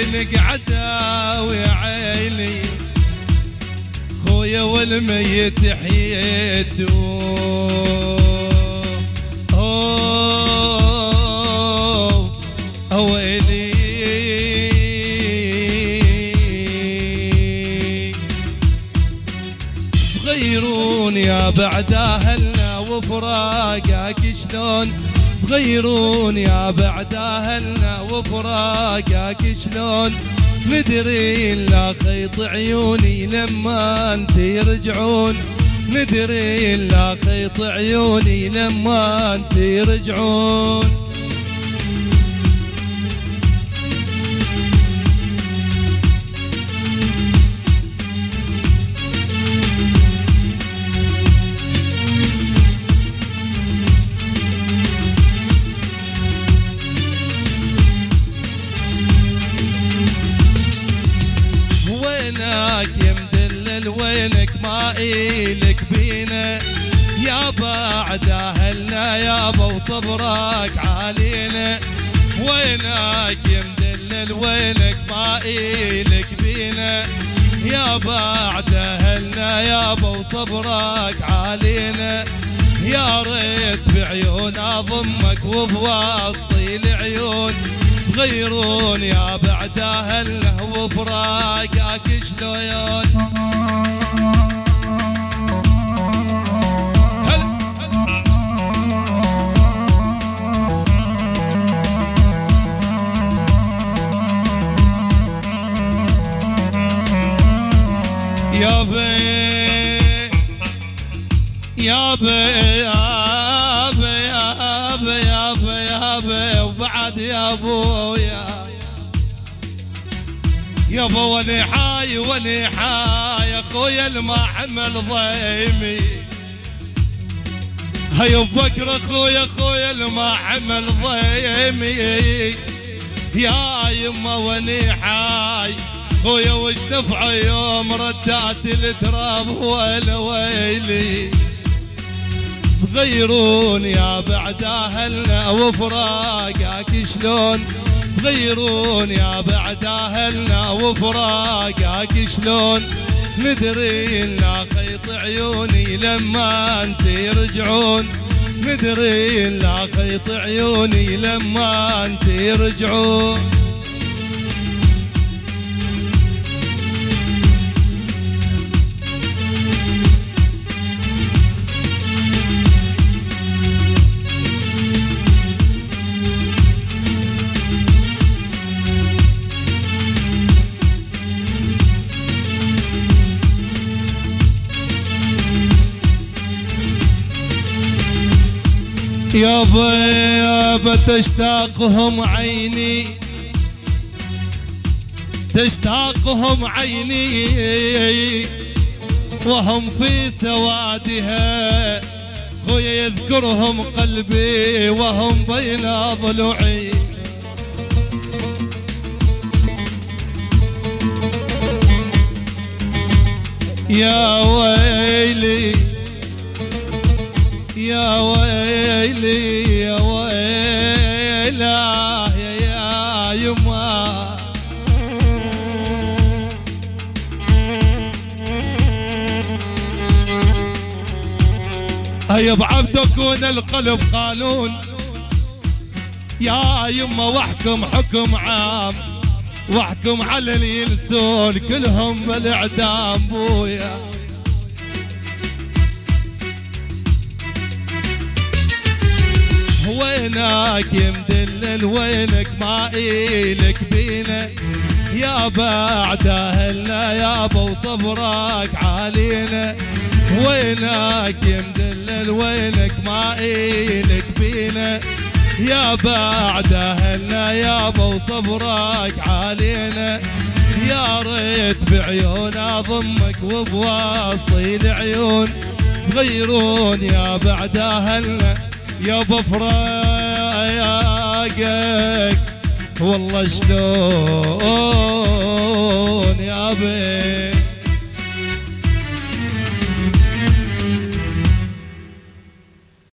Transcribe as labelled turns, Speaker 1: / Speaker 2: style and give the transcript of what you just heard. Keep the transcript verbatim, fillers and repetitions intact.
Speaker 1: نقعدها ويا عيني خويا والميت حييت اوه ويلي صغيرون يا بعد اهلنا وفراقك شلون صغيرون يا بعد اهلنا وفراقك شلون ندري لا خيط عيوني لما انت يرجعون ندري لا خيط عيوني لما انت يرجعون وينك يا مدلل وينك ما إلك بينا يا بعد اهلنا يابا وصبرك علينا وينك يا مدلل وينك ما إلك بينا يا بعد اهلنا يابا وصبرك علينا يا ريت بعيون اضمك وبواسطي العيون صغيرون يا بعد اهلنا وفراقك شلون يا بي يا بي يا بي يا بي يا بي يا بي وبعد يا ابويا يابا وني حاي وني حاي اخويا الما حمل ضيمي هيا بكر اخويا اخويا الما حمل ضيمي يا يما وني حاي خويا وش نفع يوم ردات التراب ويل ويلي صغيرون يا بعد اهلنا وفراقك شلون صغيرون يا بعد اهلنا وفراقك شلون ندري لا خيط عيوني لما انت يرجعون ندري لا خيط عيوني لما انت يرجعون يابا يابا تشتاقهم عيني تشتاقهم عيني وهم في سوادها خويا يذكرهم قلبي وهم بين ضلوعي يا ويلي يا ويلي يا ويلا يا يا يما هيا بعبدك القلب قانون يا يما واحكم حكم عام واحكم على اللي ينسون كلهم بالاعدام بويا وينك يا مدلل وينك ما إلك بينا يا بعد اهلنا يابا وصبرك علينا وينك يا مدلل وينك ما إلك بينا يا بعد اهلنا يابا وصبرك علينا يا ريت بعيون اضمك وبواسطي العيون صغيرون يا بعد اهلنا يا بفراقك والله شلون يا بي